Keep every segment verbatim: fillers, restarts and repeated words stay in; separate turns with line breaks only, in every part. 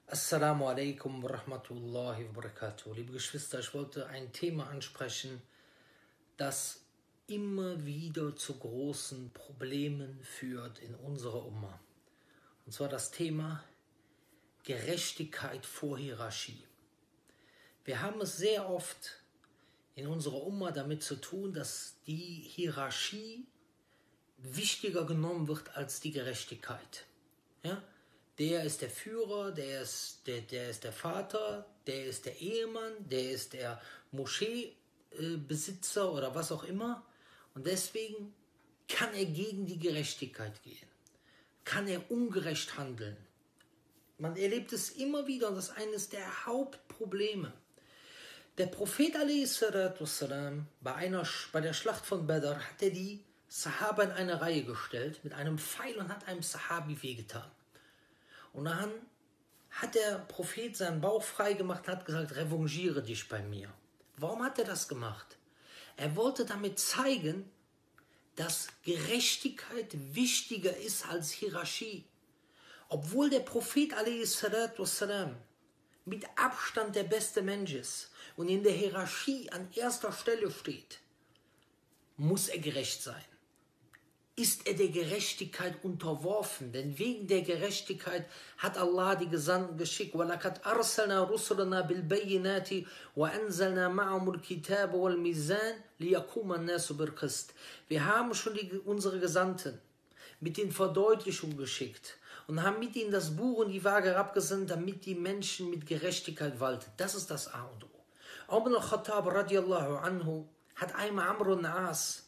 Assalamu alaikum wa rahmatullahi wa barakatuh. Liebe Geschwister, ich wollte ein Thema ansprechen, das immer wieder zu großen Problemen führt in unserer Umma. Und zwar das Thema Gerechtigkeit vor Hierarchie. Wir haben es sehr oft in unserer Umma damit zu tun, dass die Hierarchie wichtiger genommen wird als die Gerechtigkeit. Ja? Der ist der Führer, der ist der, der ist der Vater, der ist der Ehemann, der ist der Moscheebesitzer äh, oder was auch immer. Und deswegen kann er gegen die Gerechtigkeit gehen. Kann er ungerecht handeln. Man erlebt es immer wieder und das ist eines der Hauptprobleme. Der Prophet a s. bei, einer, bei der Schlacht von Badr hat er die Sahaba in eine Reihe gestellt mit einem Pfeil und hat einem Sahabi wehgetan. Und dann hat der Prophet seinen Bauch frei gemacht und hat gesagt, revanchiere dich bei mir. Warum hat er das gemacht? Er wollte damit zeigen, dass Gerechtigkeit wichtiger ist als Hierarchie. Obwohl der Prophet a s. mit Abstand der beste Mensch ist und in der Hierarchie an erster Stelle steht, muss er gerecht sein. Ist er der Gerechtigkeit unterworfen, denn wegen der Gerechtigkeit hat Allah die Gesandten geschickt. وَلَقَدْ أَرْسَلْنَا رُسُلَنَا بِالْبَيِّنَاتِ وَأَنزَلْنَا مَعَهُمُ الْكِتَابَ وَالْمِيزَانَ لِيَقُومَ النَّاسُ بِالْقِسْطِ. Wir haben schon die, unsere Gesandten mit den Verdeutlichungen geschickt und haben mit ihnen das Buch und die Waage herabgesandt, damit die Menschen mit Gerechtigkeit walten. Das ist das A und O. Umar al-Khattab radiallahu anhu hat einmal Amr ibn As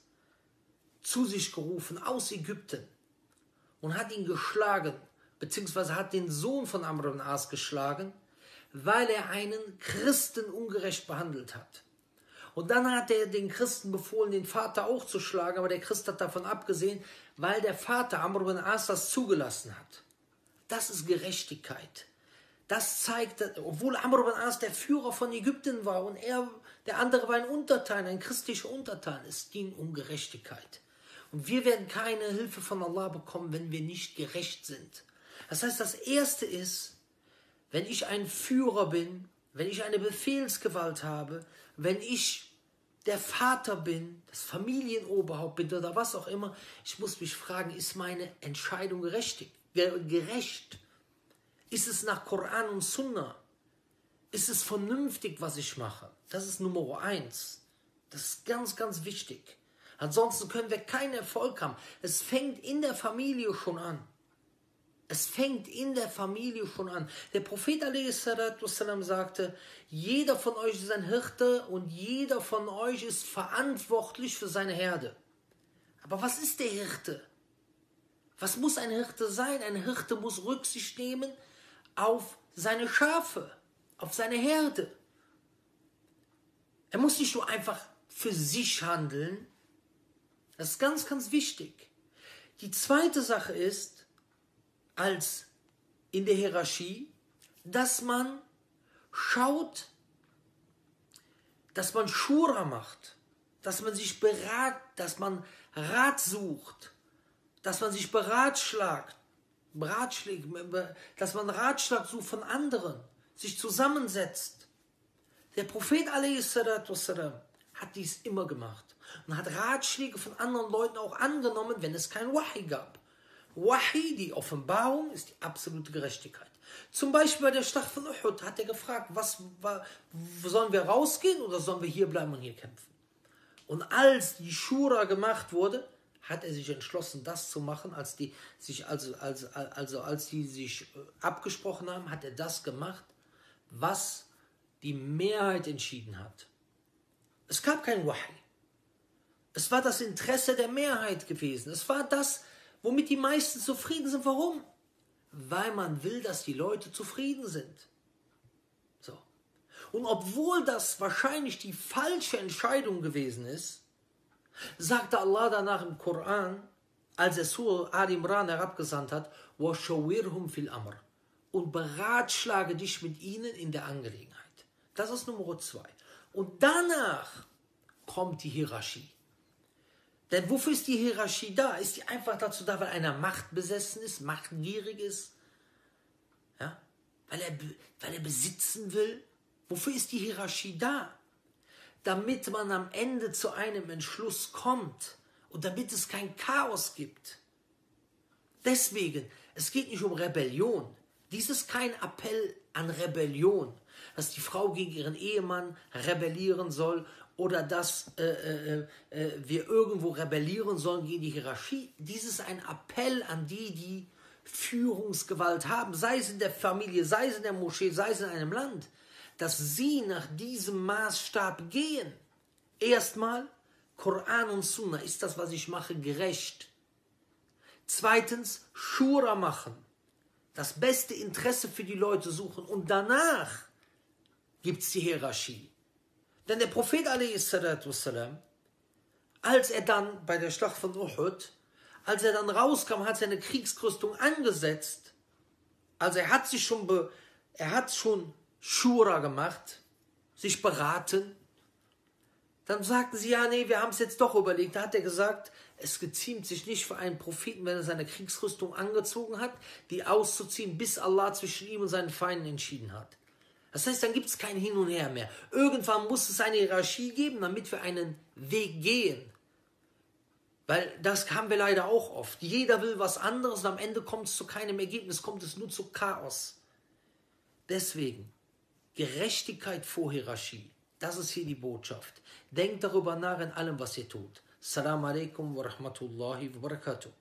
zu sich gerufen aus Ägypten und hat ihn geschlagen, beziehungsweise hat den Sohn von Amr ibn As geschlagen, weil er einen Christen ungerecht behandelt hat. Und dann hat er den Christen befohlen, den Vater auch zu schlagen, aber der Christ hat davon abgesehen, weil der Vater Amr ibn As das zugelassen hat. Das ist Gerechtigkeit. Das zeigt, obwohl Amr ibn As der Führer von Ägypten war und er, der andere war ein Untertan, ein christlicher Untertan, es ging um Gerechtigkeit. Und wir werden keine Hilfe von Allah bekommen, wenn wir nicht gerecht sind. Das heißt, das Erste ist, wenn ich ein Führer bin, wenn ich eine Befehlsgewalt habe, wenn ich der Vater bin, das Familienoberhaupt bin oder was auch immer, ich muss mich fragen, ist meine Entscheidung gerecht? gerecht? Ist es nach Koran und Sunna? Ist es vernünftig, was ich mache? Das ist Nummer eins. Das ist ganz, ganz wichtig. Ansonsten können wir keinen Erfolg haben. Es fängt in der Familie schon an. Es fängt in der Familie schon an. Der Prophet a s. sagte, jeder von euch ist ein Hirte und jeder von euch ist verantwortlich für seine Herde. Aber was ist der Hirte? Was muss ein Hirte sein? Ein Hirte muss Rücksicht nehmen auf seine Schafe, auf seine Herde. Er muss nicht nur einfach für sich handeln. Das ist ganz, ganz wichtig. Die zweite Sache ist, als in der Hierarchie, dass man schaut, dass man Schura macht, dass man sich berat, dass man Rat sucht, dass man sich beratschlagt, beratschlägt, dass man Ratschlag sucht von anderen, sich zusammensetzt. Der Prophet a s. hat dies immer gemacht und hat Ratschläge von anderen Leuten auch angenommen, wenn es kein Wahi gab. Wahi, die Offenbarung, ist die absolute Gerechtigkeit. Zum Beispiel bei der Schlacht von Uhud hat er gefragt, was, was, sollen wir rausgehen oder sollen wir hier bleiben und hier kämpfen? Und als die Schura gemacht wurde, hat er sich entschlossen, das zu machen, als die sich also, also, also als die sich abgesprochen haben, hat er das gemacht, was die Mehrheit entschieden hat. Es gab kein Wahi. Es war das Interesse der Mehrheit gewesen. Es war das, womit die meisten zufrieden sind. Warum? Weil man will, dass die Leute zufrieden sind. So. Und obwohl das wahrscheinlich die falsche Entscheidung gewesen ist, sagte Allah danach im Koran, als er Surah Al-Imran herabgesandt hat, وَشَوِّرْهُمْ فِي الْأَمْرِ und beratschlage dich mit ihnen in der Angelegenheit. Das ist Nummer zwei. Und danach kommt die Hierarchie. Denn wofür ist die Hierarchie da? Ist die einfach dazu da, weil einer Macht besessen ist, machtgierig ist? Ja? Weil er, weil er besitzen will? Wofür ist die Hierarchie da? Damit man am Ende zu einem Entschluss kommt und damit es kein Chaos gibt. Deswegen, es geht nicht um Rebellion. Dies ist kein Appell an Rebellion, dass die Frau gegen ihren Ehemann rebellieren soll oder dass äh, äh, äh, wir irgendwo rebellieren sollen gegen die Hierarchie. Dies ist ein Appell an die, die Führungsgewalt haben, sei es in der Familie, sei es in der Moschee, sei es in einem Land, dass sie nach diesem Maßstab gehen. Erstmal, Koran und Sunna, ist das, was ich mache, gerecht? Zweitens, Schura machen, das beste Interesse für die Leute suchen und danach gibt es die Hierarchie. Denn der Prophet a s. als er dann bei der Schlacht von Uhud, als er dann rauskam, hat seine Kriegsrüstung angesetzt, also er hat sich schon, be, er hat schon Schura gemacht, sich beraten, dann sagten sie, ja, nee, wir haben es jetzt doch überlegt. Da hat er gesagt, es geziemt sich nicht für einen Propheten, wenn er seine Kriegsrüstung angezogen hat, die auszuziehen, bis Allah zwischen ihm und seinen Feinden entschieden hat. Das heißt, dann gibt es kein Hin und Her mehr. Irgendwann muss es eine Hierarchie geben, damit wir einen Weg gehen. Weil das haben wir leider auch oft. Jeder will was anderes und am Ende kommt es zu keinem Ergebnis, kommt es nur zu Chaos. Deswegen, Gerechtigkeit vor Hierarchie. Das ist hier die Botschaft. Denkt darüber nach in allem, was ihr tut. Assalamu alaikum wa rahmatullahi wa barakatuh.